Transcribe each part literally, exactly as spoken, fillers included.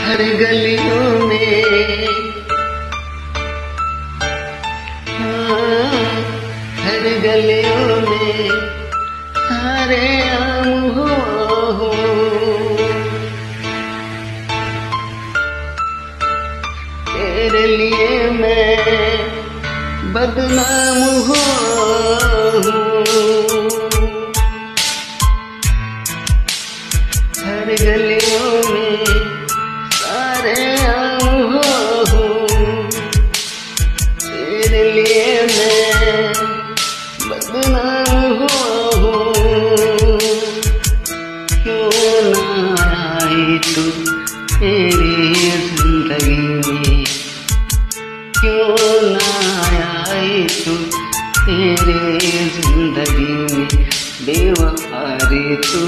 हर गलियों में, हाँ, हर गलियों में सारे आम हुआ हूँ। तेरे लिए मैं बदनाम हुआ हूँ। हर गलियों में सारे आम हुआ हूँ। तेरे लिए मैं बदनाम हुआ हूँ। क्यों ना आई तू मेरी जिंदगी में, क्यों ना आई तू तेरे जिंदगी में। बेवफा रे तू,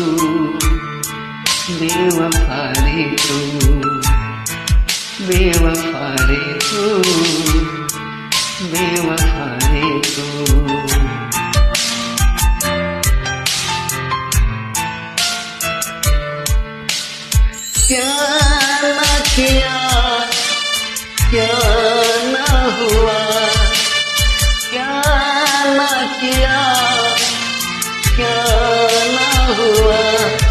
बेवफा रे तू, बेवफा रे तू, बेवफा रे तू। क्या ना किया, क्या ना हुआ, क्या ना किया, क्या ना हुआ।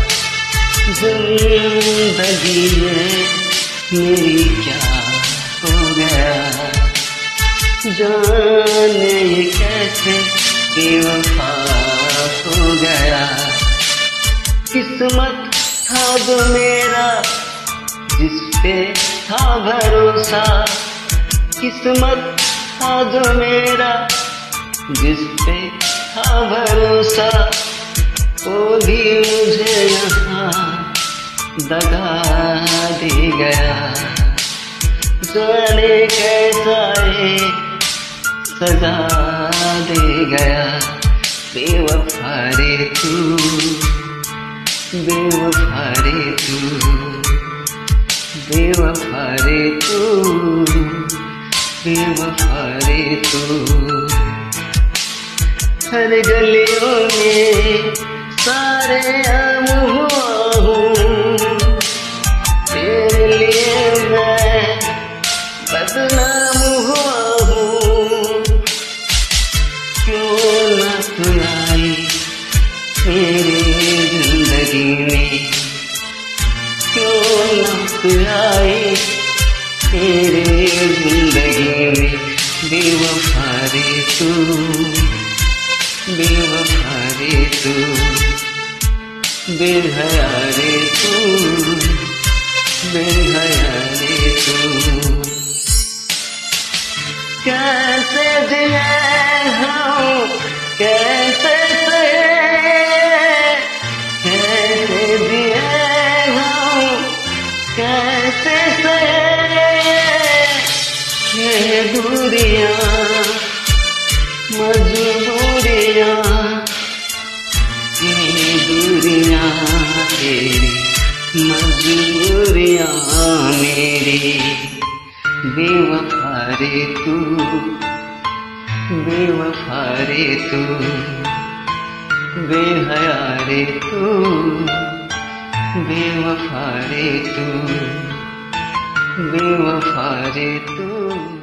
जिंदगी में मेरी क्या हो गया, जाने ये कैसे बेवफा हो गया। किस्मत था जो मेरा जिस पे था भरोसा, किस्मत था जो मेरा जिस पे था भरोसा। वो भी मुझे यहाँ दगा दे गया। जाने कैसा ये सजा दे गया। बेवफा रे तू, बेवफा रे तू, बेवफा रे तू, बेवफा रे तू। हर गलियों में सारे आम हुआ हूँ। तेरे लिए मैं बदनाम हुआ हूँ। क्यों ना तू आई मेरी जिंदगी में, क्यों ना तू आई मेरी जिंदगी में। बेवफा रे तू, बेवफा रे तू, बेहया रे तू, बेहया रे तू। कैसे जिए हम, कैसे सहे, कैसे जिए हम, कैसे सहे। ये दूरियां मजबूरियां, ये दूरियां तेरी मजबूरियां मेरी। बेवफा रे तू, बेवफा रे तू, बेहया रे तू, बेवफा रे तू, बेवफा रे तू।